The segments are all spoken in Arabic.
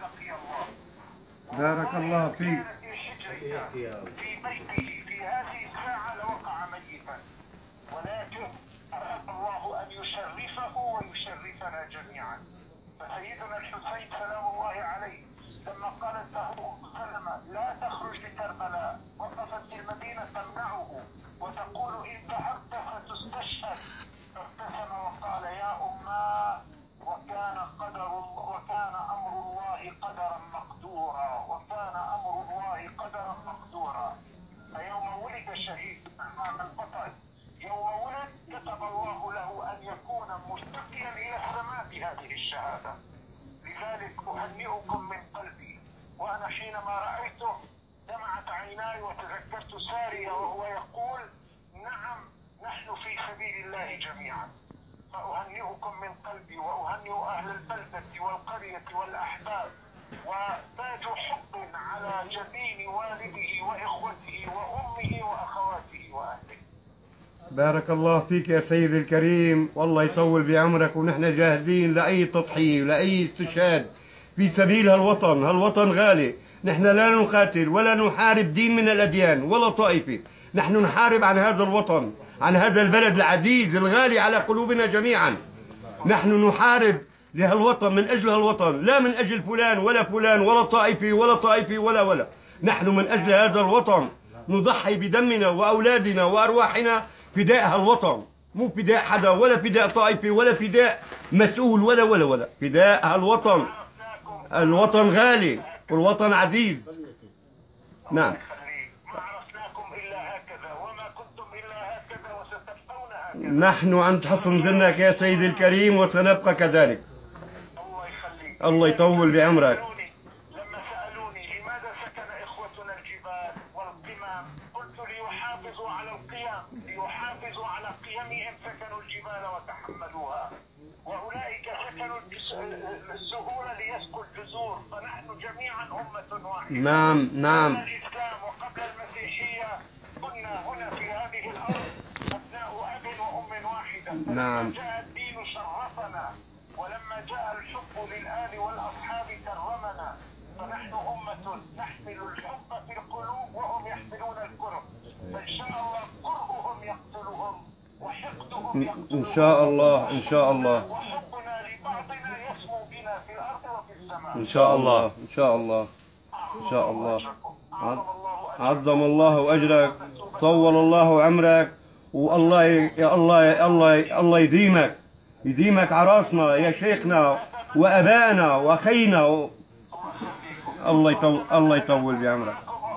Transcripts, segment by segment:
لقي الله. بارك الله فيك. في بيته في هذه الساعة لوقع ميتا، ولكن أراد الله أن يشرفه ويشرفنا جميعا. فسيدنا الحسين سلام الله عليه لما قالت له أم سلمة لا تخرج لكربلاء، وقفت في المدينة تمنعه وتقول إن ذهبت ستستشهد، فابتسم وقال يا أماه وكان أمر الله قدرا مقدورا، وكان أمر الله قدرا مقدورا. فيوم ولد الشهيد أمام البطل، يوم ولد كتب الله له أن يكون مرتقيا إلى السماء بهذه الشهادة. لذلك أهنئكم من قلبي، وأنا حينما رأيته دمعت عيناي وتذكرت سارية وهو يقول نعم نحن في سبيل الله جميعا. فأهنئكم من قلبي وأهنئ أهل البلدة والقرية والأحباب، وتاج حب على جبين والده وإخوته وأمه وأخواته وأهله. بارك الله فيك يا سيدي الكريم، والله يطول بعمرك، ونحن جاهزين لأي تضحية ولأي استشهاد في سبيل هالوطن. هالوطن غالي، نحن لا نقاتل ولا نحارب دين من الأديان ولا طائفة، نحن نحارب عن هذا الوطن، عن هذا البلد العزيز الغالي على قلوبنا جميعا. نحن نحارب لهالوطن، من أجل هالوطن، لا من أجل فلان ولا فلان ولا طائفة ولا طائفة ولا نحن من أجل هذا الوطن نضحي بدمنا وأولادنا وأرواحنا فداء هالوطن، مو فداء حدا ولا فداء طائفة ولا فداء مسؤول ولا فداء هالوطن. الوطن غالي والوطن عزيز. نعم. ما عرفناكم إلا هكذا وما كنتم إلا هكذا وستبقون هكذا. نحن عند حسن ظنك يا سيدي الكريم وسنبقى كذلك. الله يخليك. الله يطول بعمرك. لما سألوني لماذا سكن إخوتنا الجبال والقمم، قلت ليحافظوا على القيم، ليحافظوا على قيمهم سكنوا الجبال وتحملوها، وأولئك سكنوا السهول ليسكوا الجذور، فنحن جميعا أمة واحدة. نعم نعم. قبل الإسلام وقبل المسيحية كنا هنا في هذه الأرض أبناء أب وأم واحدة. نعم. لما جاء الدين شرفنا، ولما جاء الحب للآل والأصحاب كرمنا، فنحن أمة نحمل الحب في القلوب وهم يحملون الكره، فإن شاء الله كرههم يقتلهم وحقدهم يقتلهم. إن شاء الله إن شاء الله. وحبنا لبعضنا يسمو بنا في الأرض وفي السماء. إن شاء الله إن شاء الله إن شاء الله. عظم الله أجرك، طول الله عمرك، والله يا الله يديمك عراسنا يا شيخنا وأبائنا وأخينا. الله يطول بعمرك.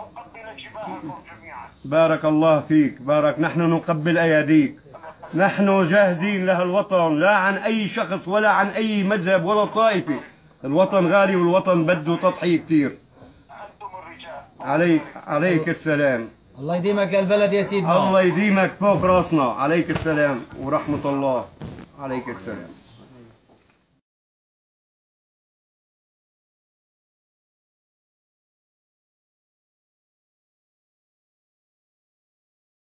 بارك الله فيك، بارك. نحن نقبل أياديك، نحن جاهزين لهالوطن، لا عن أي شخص ولا عن أي مذهب ولا طائفة. الوطن غالي والوطن بده تضحية كثير. عليك السلام. الله يديمك البلد يا سيدنا. الله يديمك فوق راسنا. عليك السلام ورحمة الله. عليك السلام.